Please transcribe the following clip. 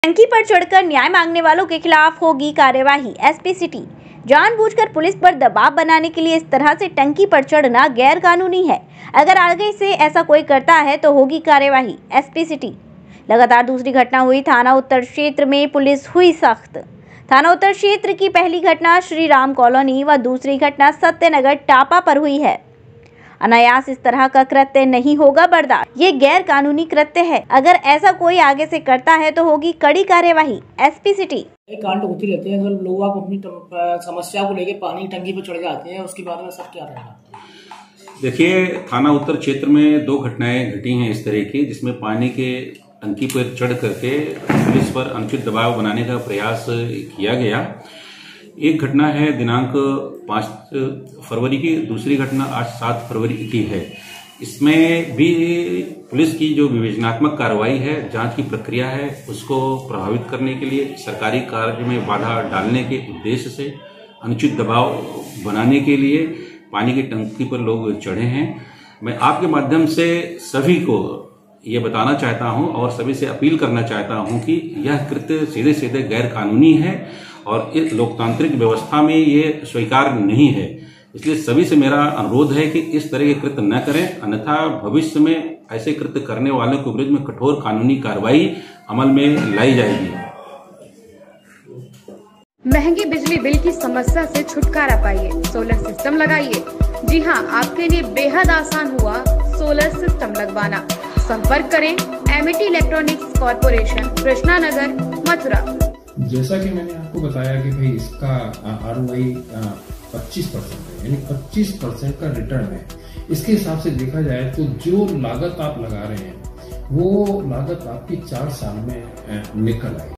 टंकी पर चढ़कर न्याय मांगने वालों के खिलाफ होगी कार्यवाही। एसपी सिटी जानबूझकर पुलिस पर दबाव बनाने के लिए इस तरह से टंकी पर चढ़ना गैर कानूनी है। अगर आगे से ऐसा कोई करता है तो होगी कार्यवाही। SP city. लगातार दूसरी घटना हुई थाना उत्तर क्षेत्र में, पुलिस हुई सख्त। थाना उत्तर क्षेत्र की पहली घटना श्री राम कॉलोनी व दूसरी घटना सत्यनगर टापा पर हुई है। अनायास इस तरह का कृत्य नहीं होगा बर्दाश्त। ये गैर कानूनी कृत्य है। अगर ऐसा कोई आगे से करता है तो होगी कड़ी कार्यवाही। SP city. कांड होती रहते हैं, अगर लोग आप अपनी समस्या को लेकर पानी टंकी पर चढ़ जाते हैं, उसके बारे में सब क्या रहेगा? देखिए, थाना उत्तर क्षेत्र में 2 घटनाएं घटी हैं इस तरह की, जिसमें पानी के टंकी पर चढ़ करके पुलिस पर अनुचित दबाव बनाने का प्रयास किया गया। एक घटना है दिनांक 5 फरवरी की, दूसरी घटना आज 7 फरवरी की है। इसमें भी पुलिस की जो विवेचनात्मक कार्रवाई है, जांच की प्रक्रिया है, उसको प्रभावित करने के लिए, सरकारी कार्य में बाधा डालने के उद्देश्य से, अनुचित दबाव बनाने के लिए पानी की टंकी पर लोग चढ़े हैं। मैं आपके माध्यम से सभी को ये बताना चाहता हूं और सभी से अपील करना चाहता हूं कि यह कृत्य सीधे सीधे गैर कानूनी है और इस लोकतांत्रिक व्यवस्था में ये स्वीकार नहीं है। इसलिए सभी से मेरा अनुरोध है कि इस तरह के कृत्य न करें, अन्यथा भविष्य में ऐसे कृत्य करने वालों के विरुद्ध में कठोर कानूनी कार्रवाई अमल में लाई जाएगी। महंगी बिजली बिल की समस्या से छुटकारा पाइए, सोलर सिस्टम लगाइए। जी हां, आपके लिए बेहद आसान हुआ सोलर सिस्टम लगवाना। संपर्क करें Amity electronics corporation, Krishna Nagar, Mathura. जैसा कि मैंने आपको बताया कि भाई इसका ROI 25% है, यानी 25% का रिटर्न है। इसके हिसाब से देखा जाए तो जो लागत आप लगा रहे हैं वो लागत आपकी 4 साल में निकल आएगी।